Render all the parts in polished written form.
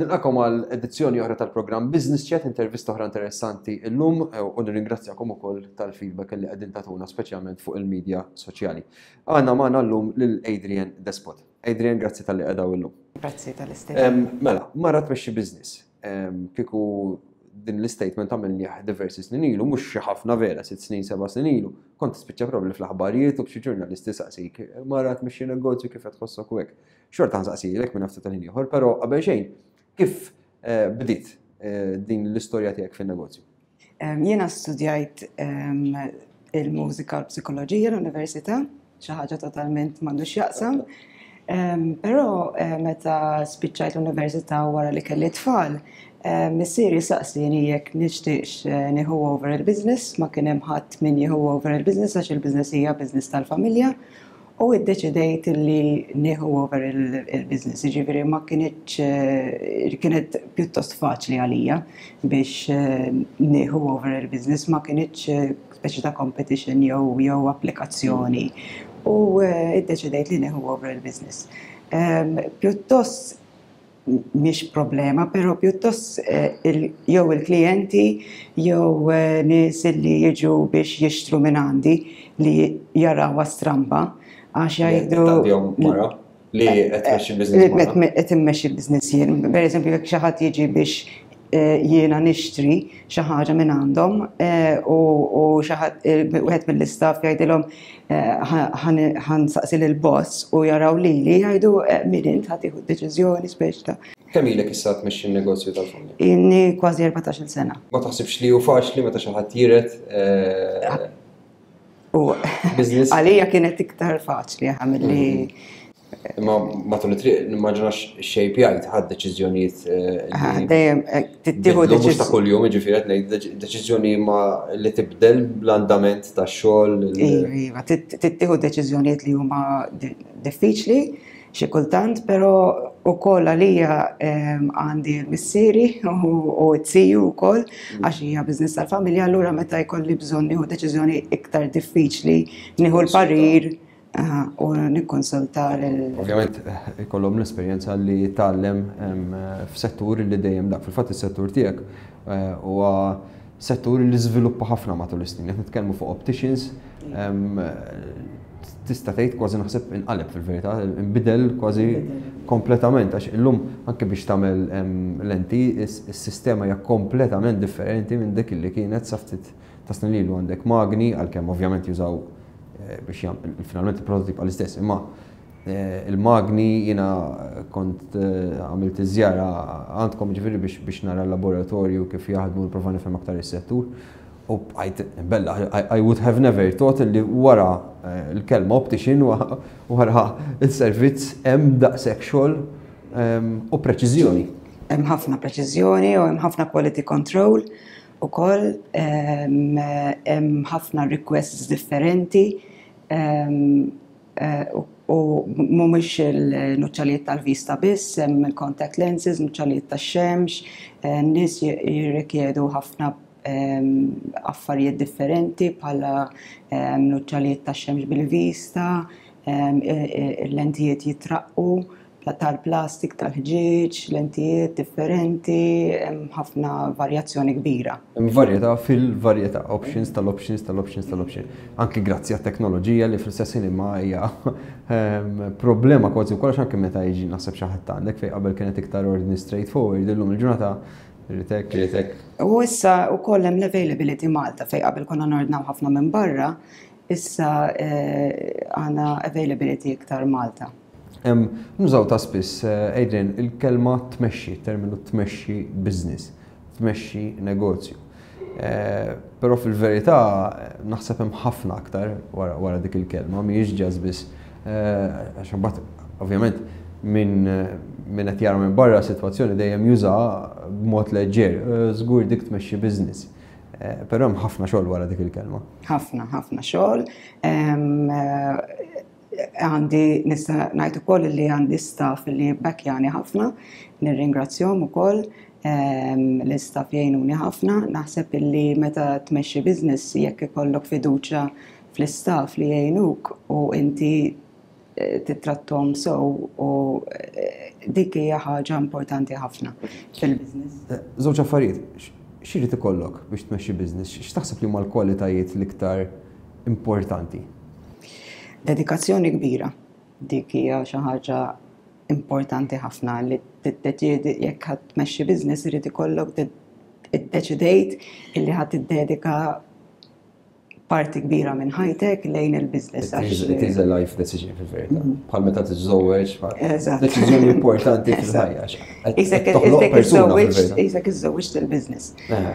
Nilqakom għal edizzjoni oħra tal-programm Business Chat, intervista oħra interessanti illum u nirringrazzjakom ukoll tal-feedback li qegħdin tagħtuna speċjalment fuq il-medja soċjali. Għandna magħna llum lil Adrienne Despott. Adrienne, grazzi tal-li qegħdaw illum. Grazzi tal-istedina. Mela, mara tmexxi business. Kieku din l-istatement għamilni diversi snin ilu, mhux xi ħafna vera, 6 snin, 7 snin ilu, kont tispiċċa probabli fl-aħbarijiet u b'xi ġurnalisti saqsik, mara tmexxi negozju kif qed tħossok u hekk. Xorta nsaqsilek minn ftit tal-ħin ieħor, però qabel xejn, kif bdiet din l-istorja tiegħek fin-negozju? Jiena studjajt il-mużika u l-psikoloġija l-Università, xi ħaġa totalment m'għandux jaqsam. Però meta spiċċajt l-Università wara li kelli tfal, missieri saqsini jekk nixtieqx nieħu over il-business, ma kien hemm ħadd min jieħu over il-business għax il-business hija business tal-familja. U iddeċidejt li nieħu over il-business, jiġifieri ma kienet pjuttost faċli għalija biex nieħu over il-business, ma kienitx speċi ta' competition jew applikazzjoni. U iddeċidejt li nieħu over il-business. Pjuttost mhix problema, però pjuttost jew il-klijenti jew nies li jiġu biex jixtru minn għandi li jarawha stramba. Għax jgħidu mara li qed tmexxi l-business mara. Qed immexxi l-business jien. Pereżempju jekk xi ħadd jiġi biex jiena nixtri xi ħaġa minn għandhom u xi ħadd wieħed mill-istaff jgħidilhom ħansaqsi lill-boss u jaraw lili jgħidu min int ħadd tieħu deċiżjoni speċta. Kemm ilek issa tmexxi n-negozju tal-familja? Inni kważi 14-il sena. Ma taħsibx li hu faċli meta xi ħadd jiret għalija kienet iktar faċli għamilli. Ma matul it-triq nimmaġinax xejn jgħid ħadd deċiżjonijiet dejjem tittieħu mhux ta' kuljum, jiġifieri qed ngħid deċiżjoni li tibdel bl-andament tax-xogħol. Iva, tittieħu deċiżjonijiet li huma diffiċli xi kultant, però wkoll għalija għandi l-missieri u t-siju wkoll għax hija business tal-familja, allura meta jkolli bżonn nieħu deċiżjoni iktar diffiċli nieħu l-parir u nikkonsulta Ovvjament ikollhom l-esperjenza li tgħallem f'settur li dejjem dak fil-fatt is-settur tiegħek huwa settur li żviluppa ħafna matul is-snin. Qed nitkellmu fuq opticians, tista' tgħid kważi naħseb inqaleb fil-verità, inbidel kważi kompletament għax illum anke biex tagħmel lenti is-sistema hija kompletament differenti minn dik li kienet sa ftit ta' snin ilu għandek magni għalkemm ovvjament jużaw biex finalment il-prototip għal-istess, imma il-magni jiena kont għamilt iż-żjara għandkom ġifieri biex nara l-laboratorju kif jaħdmu l-prova nifhem aktar is-settur. U bella, I would have never thought li wara l-kelma optician u wara il-servizz hemm daqshekk xogħol u preċiżjoni. Hemm ħafna preċiżjoni u hemm ħafna quality control ukoll, hemm ħafna requests differenti u mhumiex il-nuċċalijiet tal-vista biss, hemm il-contact lenses, nuċċalijiet tax-xemx, nies jirrikjedu ħafna affarijiet differenti bħala nuċċalijiet tax-xemx bil-vista, lentijiet jitraqqu tal-plastik, tal-ħġieġ, lentijiet differenti, ħafna varjazzjoni kbira. Hemm varjetà fil-varjetà, options tal-options. Anki grazzi għat-teknoloġija li fl-istess imma hija problema kważi wkoll anke meta jiġi naħseb xi ħadd għandek fejn qabel kienet iktar ordni straightforward, illum il-ġurnata ritek. U issa wkoll hemm l-availability Malta fejn qabel konna nordnaw ħafna minn barra, issa għandna availability iktar Malta. Nużaw ta' spiss, Adrienne, il-kelma tmexxi, terminu tmexxi business, tmexxi negozju. Però fil-verità naħseb hemm ħafna aktar wara dik il-kelma, mhijiex ġas biss għax imbagħad ovvjament min qed jara minn barra sitwazzjoni dejjem juża b'mod leġġer, żgur dik tmexxi business. Però hemm ħafna xogħol wara dik il-kelma. Ħafna xogħol. Għandi nista' ngħid ukoll li għandi staff li backjani ħafna, nirringrazzjahom ukoll, l-istaff jgħinuni ħafna, naħseb illi meta tmexxi business jekk ikollok fiduċja fl-istaff li jgħinuk u inti titrattom sew u dik hija ħaġa importanti ħafna fil-business. Żewġ affarijiet, x'irid ikollok biex tmexxi business? X'taħseb li huma l-kwalitajiet l-iktar importanti? Dedikazzjoni kbira. Dik hija xi ħaġa importanti ħafna li tiddeċiedi jekk ħadd tmexxi business irid ikollok iddeċidejt illi ħadd tiddedika parti kbira minn ħajtek lejn il-business. It is a life decision fil-verità. Bħal meta tiżżewweġ, deċiżjoni importanti fil-ħajja. Isek iżżewweġ il-business.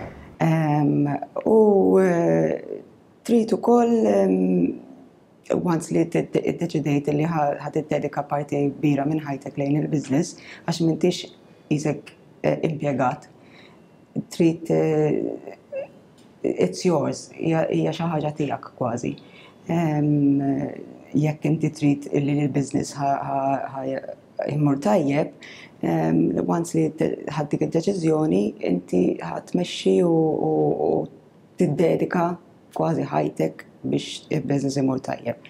U trid ukoll once li tiddeċidejt li ħadd tiddedika parti kbira minn ħajtek lejn il-business għax m'intix isek impjegat. Trid it's yours, hija xi ħaġa tiegħek kważi. Jekk inti trid li l-business jmur tajjeb, once li ħadd dik id-deċiżjoni, inti ħadd tmexxi u tiddedika kważi ħajtek biex il-business imur tajjeb.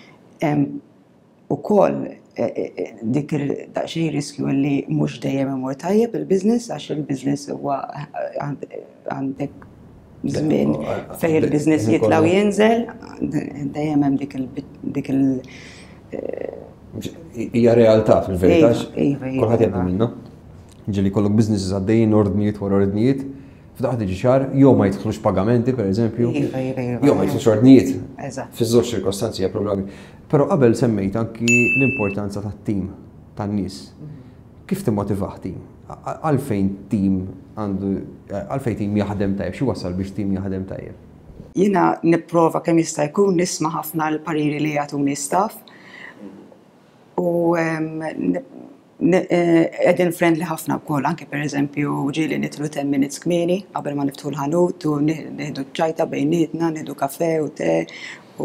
Ukoll dik daqsxejn riskju li mhux dejjem imur tajjeb il-business għax il-business huwa għandek żmien fejn il-business jitla' u jinżel, dejjem hemm dik il- Hija realtà fil-verità. Kulħadd jgħaddi minnha. Ġieli jkollok businesses għaddejjin ordnijiet wara ordnijiet, f'daqqa tiġi xahar, jew ma jidħlux pagamenti pereżempju, jew ma jidħlux ordnijiet. Fiż-żewġ ċirkostanzi hija problemi. Però qabel semmejt anki l-importanza tat-tim, tan-nies. Kif timmotivah tim? Għalfejn tim jaħdem tajjeb, xi wasal biex tim jaħdem tajjeb? Jiena nipprova kemm jista' jkun nisma' ħafna l-pariri li jagħtuni staff u qegħdin friendly ħafna wkoll anke pereżempju ġieli nidħlu 10 minutes kmieni qabel ma niftħu l-ħanut u nieħdu ċajta bejnietna, nieħdu kafè u te u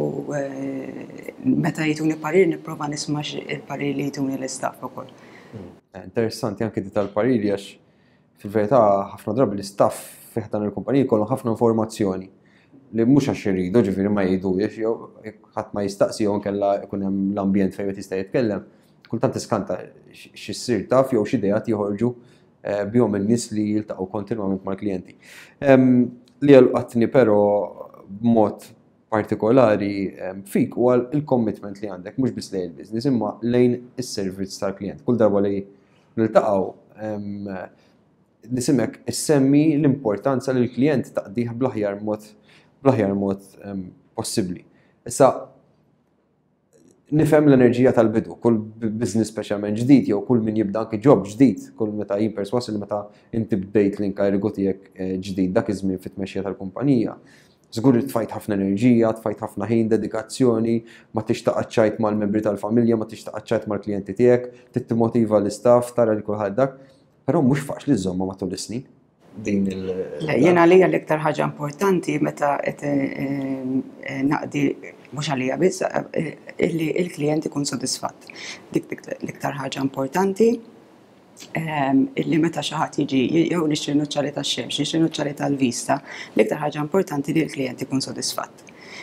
meta jituni parir nipprova nisma' il-parir li jituni l-istaff ukoll. Interessanti anke di tal-pariri għax fil-verità ħafna drabi l-istaff fih dan il-kumpaniji jkollhom ħafna informazzjoni li mhux għax iridu ġifieri ma jgħidux jew ħadd ma jistaqsi jew inkella jkun hemm l-ambjent fejn qed jista' jitkellem. Kultant iskanta x'issir taf jew xi idejat joħorġu bihom in-nies li jiltaqgħu kontinwament mal-klijenti. Li għalqatni però b'mod partikolari fik huwa il-commitment li għandek mhux biss lejn il-business imma lejn is-servizz tal-klijent. Kull darba li niltaqgħu nisimek issemmi l-importanza li l-klijent taqdih bl-aħjar mod possibbli. Issa nifhem l-enerġija tal-bidu, kull business speċjalment ġdid jew kull min jibda anke job ġdid, kull meta jien perswas li meta inti bdejt l-inkarigu tiegħek ġdid dak iż-żmien fit-tmexxija tal-kumpanija. Żgur li tfajt ħafna enerġija, tfajt ħafna ħin, dedikazzjoni, ma tixtaq ċajt mal-membri tal-familja, ma tixtaq ċajt mal-klijenti tiegħek, titmotiva l-istaff, tara li kulħadd dak, però mhux faċli żomma matul is-snin. Din Jiena għalija l-iktar ħaġa importanti meta qed naqdi mhux għalija biss illi l-klijent ikun sodisfatt. Dik l-iktar ħaġa importanti illi meta xi ħadd jiġi jew nixtri nuċċali tax-xemx, nixtri nuċċali tal-vista, l-iktar ħaġa importanti li l-klijent ikun sodisfatt.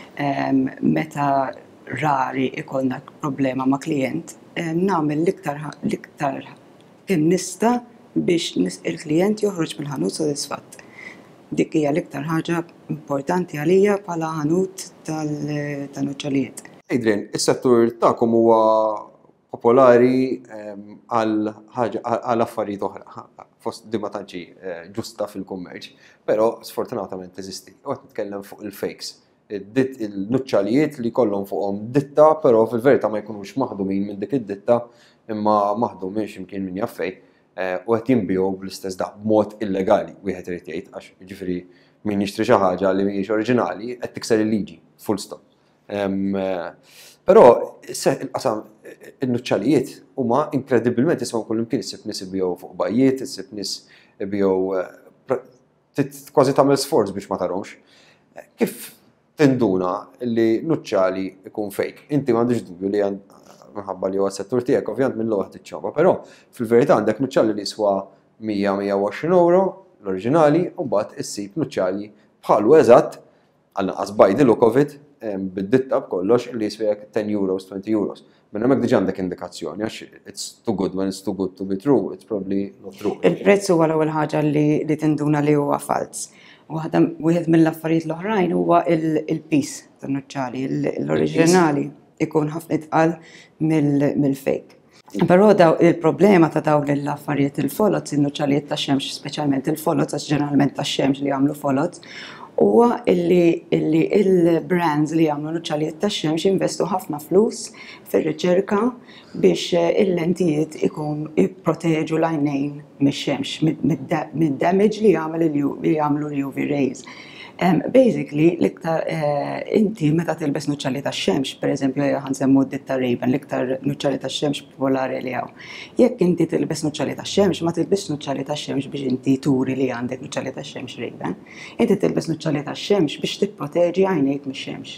Meta rari ikollna problema ma' klijent, nagħmel l-iktar kemm nista' biex il-klijent joħroġ mill-ħanut sodisfatt. Dik hija l-iktar ħaġa importanti għalija bħala ħanut tal-nuċċalijiet. Adrienne, is-settur tagħkom huwa popolari għal affarijiet oħra, fost di ma tantx ġusta fil-kummerċ, però sfortunatament teżisti. Qed nitkellem fuq il-fakes. Il-nuċċalijiet li kollhom fuqhom ditta, però fil-verità ma jkunux maħdumin minn dik id-ditta imma maħdumin x'imkien min jaffej u qed jinbiegħu bl-istess daqq b'mod illegali wieħed irid jgħid għax jiġifieri min jixtri xi ħaġa li mhijiex oriġinali qed tikser il-liġi, full stop. Però il-qasam il-nuċċalijiet huma inkredibilment isma' kull imkien issib nies ibjew fuq bajjiet, issib nies ibjew kważi tagħmel sforz biex ma tarhomx. Kif tinduna li nuċċali ikun fake? Inti m'għandix dubju li minħabba li huwa s-settur tiegħek ovvjament minn l-ewwel tiċċaba, però fil-verità għandek nuċċali li jiswa 100-120 euro l-oriġinali u mbagħad issib nuċċali bħalu eżatt għal naqas by the look of it bid-ditta b'kollox li jiswek 10 euros, 20 euros. Minn hemmhekk diġà għandek indikazzjoni għax it's too good when it's too good to be true, it's probably not true. Il-prezz huwa l-ewwel ħaġa li tinduna li huwa fals. Wieħed mill-affarijiet l-oħrajn huwa il-pis tan-nuċċali, l-oriġinali ikun ħafna itqal mill-fake. Però il-problema ta' dawn l-affarijiet il-folots, in-nuċċalijiet tax-xemx, speċjalment il-folots għax ġeneralment tax-xemx li jagħmlu folots, huwa illi il-brands li jagħmlu nuċċalijiet tax-xemx jinvestu ħafna flus fir-riċerka biex il-lentijiet jipproteġu l-għajnejn mix-xemx, mid-damage li jagħmlu l-UV rays. Basically, l-iktar inti meta tilbes nuċċali tax-xemx, pereżempju ħansemmu d-ditta Ray-Ban, l-iktar nuċċali tax-xemx popolari li hawn. Jekk inti tilbes nuċċali tax-xemx, ma tilbes nuċċali tax-xemx biex inti turi li għandek nuċċali tax-xemx Ray-Ban. Inti tilbes nuċċali tax-xemx biex tipproteġi għajnejk mix-xemx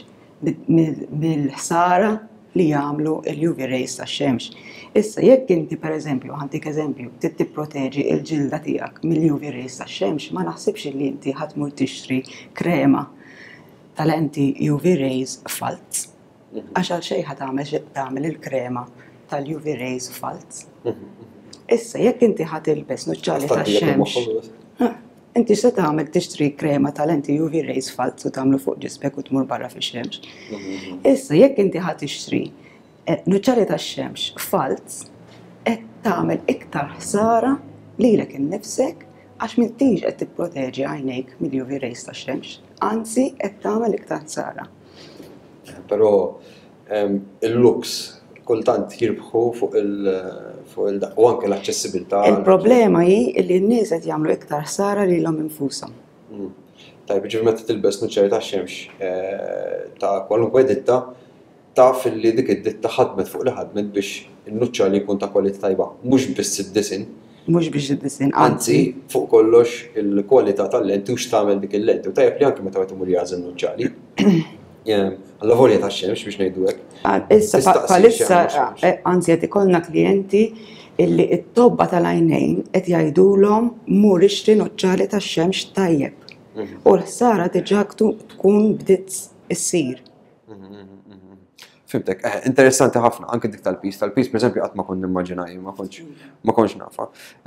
mill-ħsara li jagħmlu l-UV rays tax-xemx. Issa jekk inti pereżempju ħantik eżempju tipproteġi l-ġilda tiegħek mill-UV rays tax-xemx, ma naħsibx li inti ħatmur tixtri krema tal-anti UV rays falz. Għax għal xejn tagħmel il-krema tal-UV rays falz. Issa jekk inti ħatilbes nuċċali tax-xemx, inti se tagħmel tixtri krema tal-anti UV rays falz u tagħmlu fuq ġisbek u tmur barra fix-xemx. Issa jekk inti ħad tixtri nuċċali tax-xemx falz, qed tagħmel iktar ħsara lilek innifsek għax m'intix qed tipproteġi għajnejk mill-UV rays tax-xemx, anzi qed tagħmel iktar ħsara. Però il-looks kultant jirbħu fuq u anke l-aċċessibilità. Il-problema hi li n-nies qed jagħmlu iktar ħsara lilhom infushom. Tajb, ġifieri meta tilbes nuċċali tax-xemx ta' kwalunkwe ditta, taf li dik id-ditta ħadmet fuq li ħadmet biex in-nuċċali jkun ta' kwalità tajba, mhux biss id-disin. Mhux biex id-disin, anzi fuq kollox il-kwalità tal-lenti u x'tagħmel dik il-lenti. U tajjeb li anke meta wieħed imur jażel nuċċali. Alla volja tax-xemx biex ngħidu hekk. Issa bħalissa anzi qed ikollna klijenti illi t-tobba tal-għajnejn qed jgħidulhom mur ixtri nuċċali tax-xemx tajjeb. U l-ħsara diġà tkun bdiet issir. Fimtek, interessanti ħafna, anke dik tal-pis. Tal-pis, per eżempju, qatt ma kont nimmaġinaj, ma kontx nafa.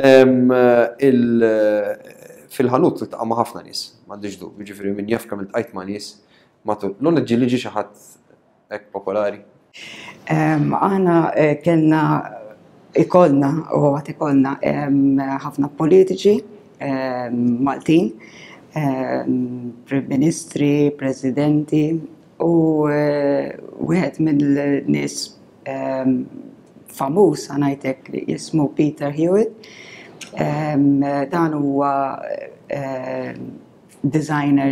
Fil-ħanut tlaqa' ma' ħafna nies, m'għandix dubju, jiġifieri min jaf kemm iltqajt ma' nies matul. L-oneġġi li ġie xi ħadd hekk popolari. Aħna kellna ikollna u għad ikollna ħafna politiċi Maltin, Prim Ministri, Presidenti, u wieħed mill-nies famuż ngħidlek li jismu Peter Hewitt. Dan huwa designer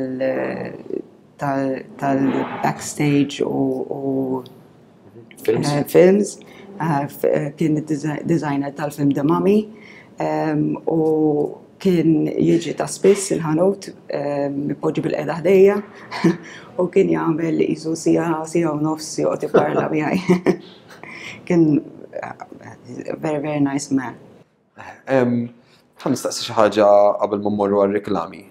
tal-backstage u films. Kien designer tal-film The Mummy u kien jiġi ta' spiss il-ħanut mipoġġi bil-qeda ħdejja u kien jagħmel qisu sija u nofs joqgħod jipparla miegħi. Kien very, very nice man. Ħa nistaqsi xi ħaġa qabel ma mmorru għar-riklami.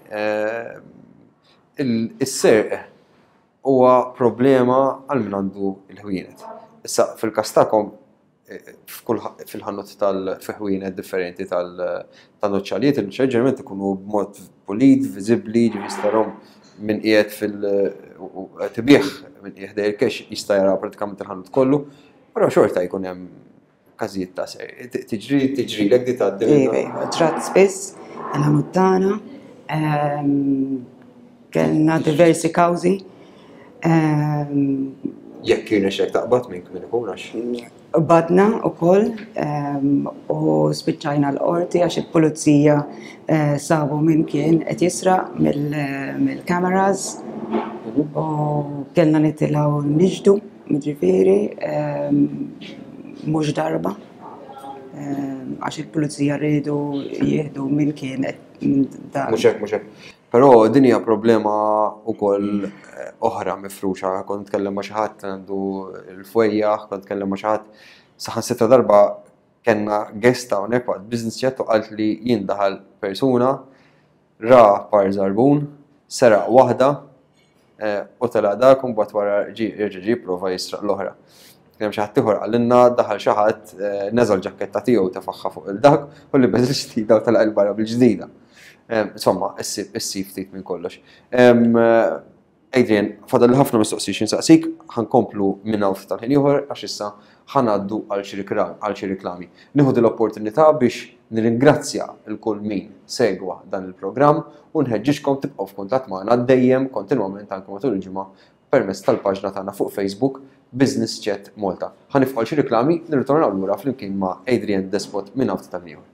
Is-serq huwa problema għal min għandu l-ħwienet. Issa fil-każ tagħkom fil-ħannut tal-ħwienet differenti tal-nuċċalijiet, il-nuċċalijiet ġeneralment ikunu b'mod pulit, viżibbli, jistarom minn qiegħed fil-tibieħ minn qiegħed il-kex jista' jara pratikament il-ħannut kollu, però xorta jkun hemm każijiet ta' serq. Tiġrilek di tgħaddi. Ġrat spiss il-ħanut tagħna, kellna diversi kawżi. Jekk kien hekk taqbad minn ikun għax. Badna wkoll u spiċċajna l-qorti għax il-pulizija sabu minn kien qed jisraq mill-kameras u kellna nitilgħu niġdu, jiġifieri mhux darba għax il-pulizija rridu jieħdu minn kien mhux hekk. Però din hija problema wkoll oħra mifruxa, kont nitkellem ma' xi ħadd għandu l-fwejjaħ, kont nitkellem ma' xi ħadd saħansitra darba kellna guest hawnhekk waqt business chat u qalt li jindaħal persuna ra par żarbun, seraq waħda u tela dak u mbagħad wara jerġa' jipprova jisraq l-oħra. kien hemm xi ħadd ieħor għallinna daħal xi ħadd neżel ġakketta tiegħu tefaħħa fuq il-dak u libes il-ġdida u talaq barra bil-ġdida. Insomma, issib ftit minn kollox. Adrienne, fadal ħafna mistoqsijiet insaqsik, ħankomplu minn hawn tal-ħin ieħor għax issa ħanaddu għal xi riklami. Nieħu l-opportunità biex nirringrazzja l-kull min segwa dan il-programm u nħeġġixkom tibqgħu f'kuntatt magħna dejjem kontinwament anke matul il-ġimgħa permezz tal-paġna tagħna fuq Facebook Business Chat Malta. Ħanifqgħu xi riklami nirritornaw lura flimkien ma' Adrienne Despott minn hawn tal-ħin ieħor.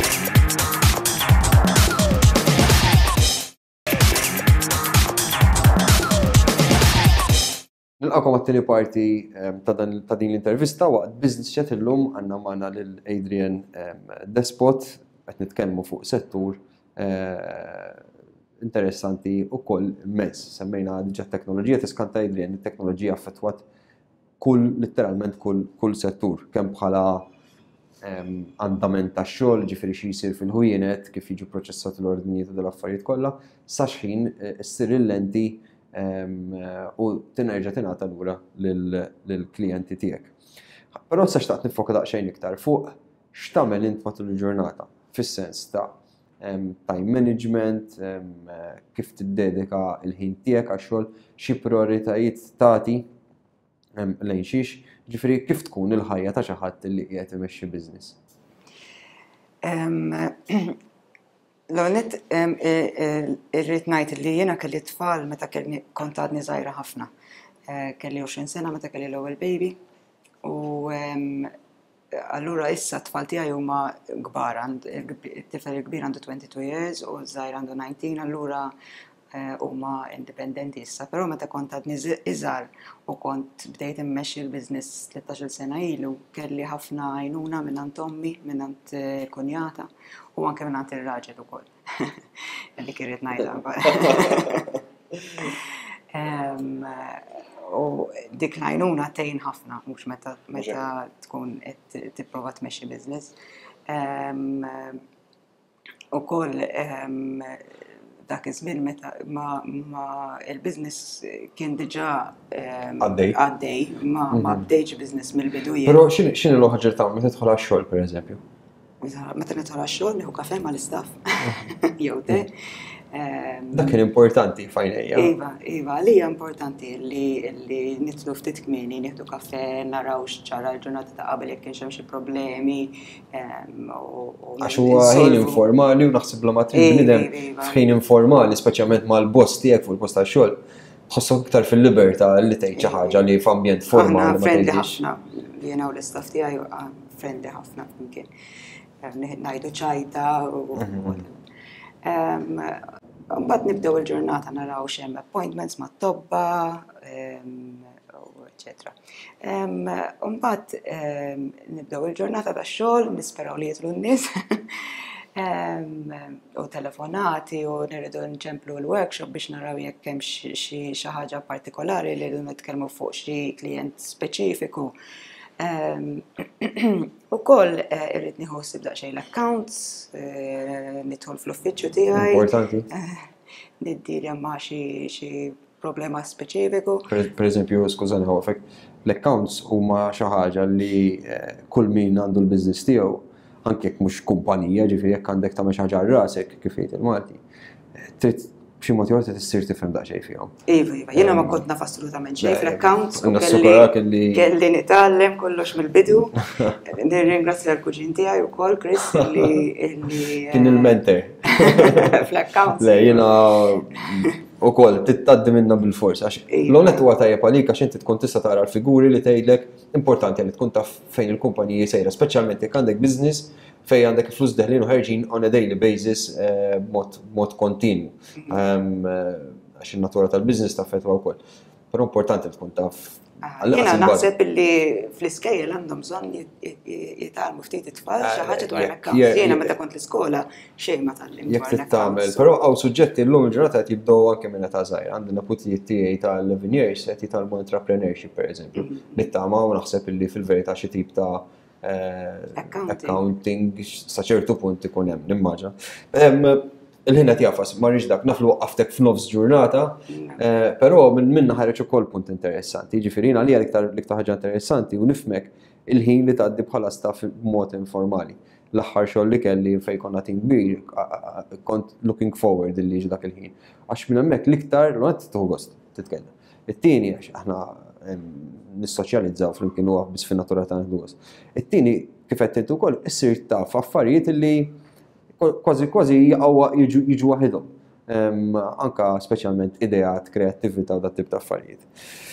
Nilqakom għat-tieni parti ta' din l-intervista waqt Business Chat illum għandna magħna lil Adrienne Despott qed nitkellmu fuq settur interessanti wkoll immens. Semmejna diġà teknoloġija tiskanta Adrienne, it-teknoloġija affettwat letteralment kull settur, kemm bħala andament tax-xogħol, ġifieri xi jsir fil-ħwienet, kif jiġu proċessati l-ordnijiet u dal-affarijiet kollha, sa x'ħin issir il-lenti u tinerġa' tingħata lura lill-klijenti tiegħek. Però issa xtaqt nifoka daqsxejn iktar fuq x'tagħmel int matul il-ġurnata fis-sens ta' time management, kif tiddedika l-ħin tiegħek għax-xogħol, xi prioritajiet tagħti lejn xiex, ġifieri kif tkun il-ħajja ta' xi ħadd li qiegħed imexxi business. L-għonet irrit ngħid li jiena kelli tfal meta kont għadni żgħira ħafna. Kelli 20 sena meta kelli l-ewwel baby u allura issa t-tfal tiegħi huma kbar, it-tifel il-kbir għandu 22 years u żgħir għandu 19, allura huma indipendenti issa. Però meta kont għadni iżgħar u kont bdejt immexxi l-business 13-il sena ilu, kelli ħafna għajnuna mingħand ommi, mingħand kunjata u anke mingħand ir-raġel ukoll. Dik irrid ngħidha. U dik l-għajnuna tgħin ħafna mhux meta tkun qed tipprova tmexxi business. Ukoll dak iż-żmien meta ma il-business kien diġà għaddej, ma bdejx business mill-bidu jien. Però x'inhi l-ħaġa tagħmel meta tidħol għax-xogħol pereżempju? Meta nidħol għax-xogħol nieħu kafè mal-istaff jew te. Dak kien importanti fajnejja. Iva, li hija importanti li nidħlu ftit kmieni, nieħdu kafè, naraw x'ċara l-ġurnata ta' qabel jekk kienx hemm xi problemi. Għax huwa ħin informali u naħseb la ma trid bniedem f'ħin informali, speċjalment mal-boss tiegħek fuq il-post tax-xogħol, tħossok iktar fil-libertà li tgħid xi ħaġa li f'ambjent formali ma friendly ħafna li jiena u l-istaff tiegħi friendly ħafna flimkien. Ngħidu ċajta u mbagħad nibdew il-ġurnata naraw x'hemm appointments mat-tobba, eċetera. Mbagħad nibdew il-ġurnata tax-xogħol, nisperaw li jidħlu n-nies u telefonati u nirridu nċemplu l-workshop biex naraw jekk hemm xi ħaġa partikolari li rridu nitkellmu fuq xi klient speċifiku. Ukoll irrid nieħu ssib daqsxejn l-accounts, nidħol fl-uffiċċju tiegħi. Importanti. Niddirja ma' xi problema speċifiku. Pereżempju, skużani ħawfek, l-accounts huma xi ħaġa li kull min għandu l-business tiegħu, anke jekk mhux kumpanija, ġifieri jekk għandek tagħmel xi ħaġa għal rasek kif jgħid il-Malti, trid b'xi mod ieħor trid issir tifhem daqsxejn fihom. Iva, jiena ma kont naf assolutament xejn fl-accounts u kelli nitgħallem kollox mill-bidu. Nirringrazzja l-kuġin tiegħi wkoll Chris li kien il-mentor fl-accounts. Le jiena wkoll titgħaddi minnha bil-fors għax l-onet huwa tajjeb għalik għax inti tkun tista' tara l-figuri li tgħidlek importanti li tkun taf fejn il-kumpaniji sejra, speċjalment jekk għandek business fejn għandek flus deħlin u ħerġin on a daily basis mod kontinu. Għax in-natura tal-business taffettwa wkoll. Però importanti tkun taf. Jiena naħseb li fl-iskejjel għandhom bżonn jitgħallmu ftit it-tfal xi ħaġa dwar l-accounts. Jiena meta kont l-iskola xejn ma tallimt dwar l-accounts. Jekk tagħmel, però hawn suġġetti llum il-ġurnata qed jibdew anke minn età żgħira. Għandi naputijiet tiegħi ta' 11 years qed jitgħallmu entrepreneurship pereżempju. Nittama u naħseb illi fil-verità xi tip ta' accounting sa ċertu punt ikun hemm nimmaġa. il-ħin qed jafas ma rridx dak naflu waqqaftek f'nofs ġurnata, però minna ħareġ ukoll punt interessanti. Jiġifieri għalija l-iktar ħaġa interessanti u nifhmek il-ħin li tgħaddi bħala staff b'mod informali. L-aħħar xogħol li kelli fejn konna tim kbir, kont looking forward li jiġi dak il-ħin. Għax minn hemmhekk l-iktar l-għad tieħu gost titkellem. It-tieni għax aħna nissoċjalizzaw flimkien huwa biss fin-natura tagħna gost. It-tieni kif qed intu wkoll issir taf affarijiet li kważi jiġu waħedhom. Anka speċjalment ideat, kreattività u dat tip ta' affarijiet.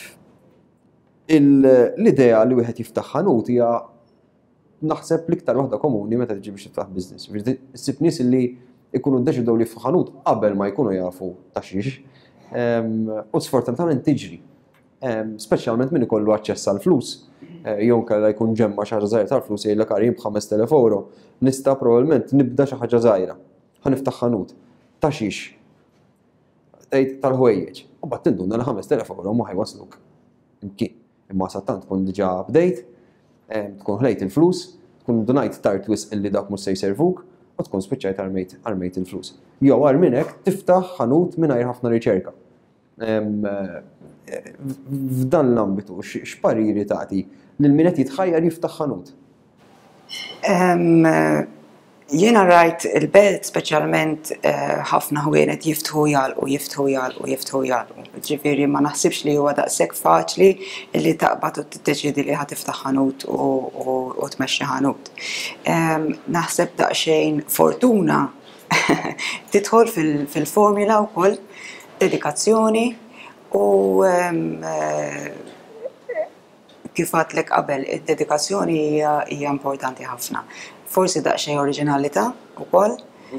L-idea li wieħed jiftaħ ħanut hija naħseb l-iktar waħda komuni meta tiġi biex tiftaħ business. Issib nies li jkunu ddeċidew li jiftaħ ħanut qabel ma jkunu jafu ta' xiex. U sfortunatament tiġri. Speċjalment min ikollu aċċess għal flus. Jew kellha jkun ġemma xi ħaġa żgħira tal-flus jgħidlek qarim b'5,000 euro, nista' probabbilment nibda xi ħaġa żgħira. Ħaniftaħ ħanut. Ta' xiex. Tgħid tal-ħwejjeġ. U mbagħad tinduna li 5,000 euro ma ħajwasluk imkien. Imma sattant tkun diġà bdejt, tkun ħlejt il-flus, tkun donajt tard wisq illi dak mhux se jservuk u tkun spiċċajt armejt il-flus. Jew għal minn hekk tiftaħ ħanut mingħajr ħafna riċerka. F'dan l-ambitu x'pariri tagħti lil min qed jitħajjar jiftaħ ħanut? Jiena rajt il-belt speċjalment ħafna ħwienet jiftħu jalqu. Ġifieri ma naħsibx li huwa daqshekk faċli li taqbad u tiddeċiedi li ħatiftaħ ħanut u tmexxi ħanut. Naħseb daqsxejn fortuna tidħol fil-formula wkoll, dedikazzjoni u kif għadlek qabel, id-dedikazzjoni hija importanti ħafna. Forsi daqsxejn oriġinalità wkoll.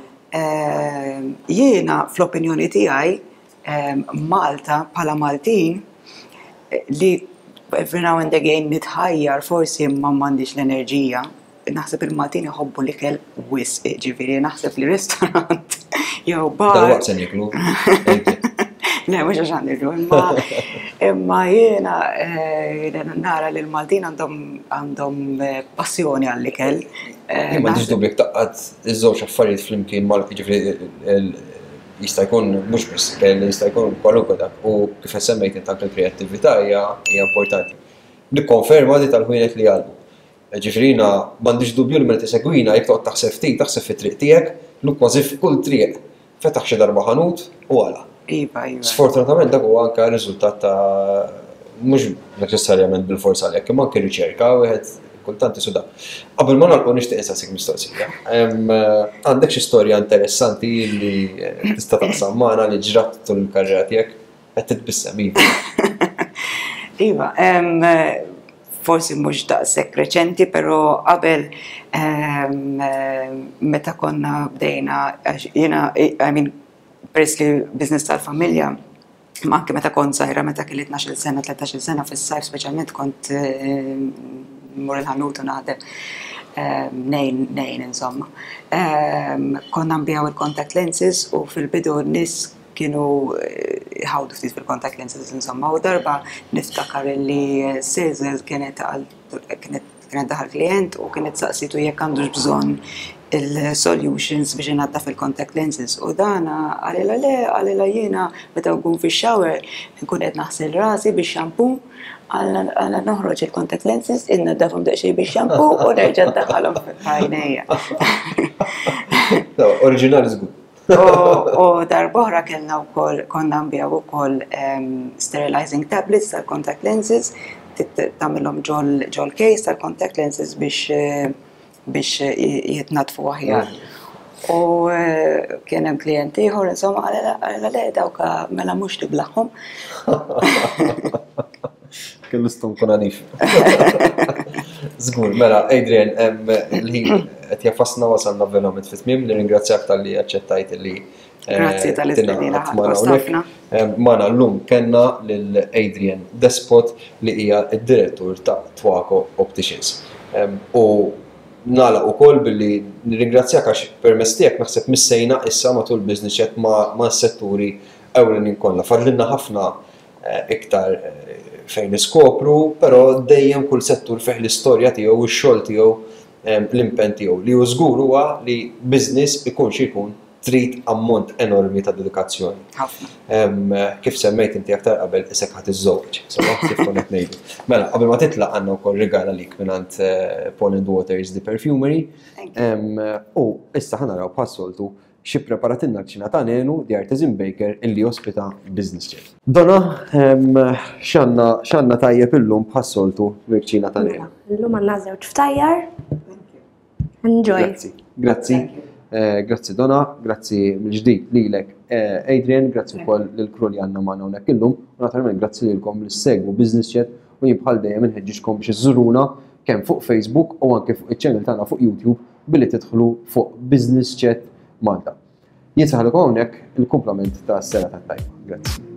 Jiena fl-opinjoni tiegħi Malta bħala Maltin li every now and again nitħajjar forsi ma m'għandix l-enerġija. Naħseb il-Maltin iħobbu l-ikel wisq, ġifieri naħseb li ristorant jew bar. Dalwaqt se niklu. Le, mhux għax għandirru, imma jiena nara li l-Maltin għandhom passjoni għall-ikel. Ma tiġdu blik taqqad iż-żewġ affarijiet flimkien jista' jkun mhux biss ikel, jista' jkun kwalunkwe dak u kif semmejt intant il-kreattività hija importanti. Nikkonferma di tal-ħwienet li għalbu. Ġifrina m'għandix dubju li meta tisegwina jekk toqgħod taħseb ftit, taħseb fit-triq tiegħek, lu kważi f'kull triq fetaħ xi darba ħanut u għala. Iva. Sfortunatament dak huwa anke riżultat ta' mhux neċessarjament bil-forsa għalhekk, imma anke riċerka wieħed kultant isuda. Qabel ma nagħlqu nixtieq insaqsik mistoqsija. Għandek xi storja interessanti li tista' taqsam magħna li ġrat tul il-karriera tiegħek qed titbissem iva. Iva, forsi mhux daqshekk reċenti, però qabel meta konna bdejna jiena peress li business tal-familja, ma anke meta kont żgħira meta kelli 12 sena, 13 sena fis-sajf speċjalment kont mmur il-ħanut u naħdem nejn insomma. Konna nbiegħu il-contact lenses u fil-bidu n-nies kienu ħawdu ftit fil-contact lenses insomma u darba niftakar li Sezel kienet daħal klient u kienet saqsitu jekk għandux bżonn il-solutions biex ingħadda fil-contact lenses u dana għalila jiena meta nkun fix-shower nkun qed naħsel rasi bix-xampu għalla noħroġ il-contact lenses innaddafhom daqsxejn bix-xampu u nerġa' ndaħħalhom f'għajnejja. Oriġinali żgur. U darb'oħra kellna wkoll konna nbigħu wkoll sterilizing tablets tal-contact lenses, tagħmilhom ġol case tal-contact lenses biex jitnatfu aħjar. U kien hemm klient ieħor insomma għalha le dawk mela mhux tiblaħħom. Kellu stonku nagħnif. Żgur, mela Adrienne, il-ħin qed jaffasna wasalna verament fit-tmiem, nirringrazzjak talli aċċettajt li Grazzi tal-istedina ħafna. Magħna llum kellna lil Adrienne Despott li hija d-direttur ta' Tuaco Opticians. U nagħlaq ukoll billi nirringrazzjak għax permezz tiegħek naħseb missejna issa matul business chat ma' setturi ewlenin kollha. Fadlilna ħafna iktar fejn niskopru, però dejjem kull settur fih l-istorja tiegħu u x-xogħol tiegħu l-impenn tiegħu li hu żgur huwa li business ikun xi jkun trid ammont enormi ta' dedikazzjoni. Kif semmejt inti aktar qabel isek ħadd iż-żewġ, kif kont qed ngħidu. Mela, qabel ma titlaq għandna wkoll regala lik mingħand Paul & Waters The Perfumery. U issa ħanaraw bħas-soltu xi preparatilna l-ċina ta' Nenu The Artisan Baker illi ospita Business Jet. Donna, x'għandna tajjeb illum bħas-soltu l-ċina ta' Nenu? Illum għandna żewġ ftajjar. Enjoy. Grazzi. Grazzi Donna, grazzi mill-ġdid lilek Adrienne, grazzi wkoll lill-crew li għandna magħna hawnhekk illum, u naturalment grazzi lilkom li segwu Business Jet u jien bħal dejjem inħeġġixkom biex iżuruna kemm fuq Facebook u anke fuq iċ-channel tagħna fuq YouTube billi tidħlu fuq Business Jet Malta. Jien saħalek hawnhekk il-kumplament tas-sera tat-tajba. Grazzi.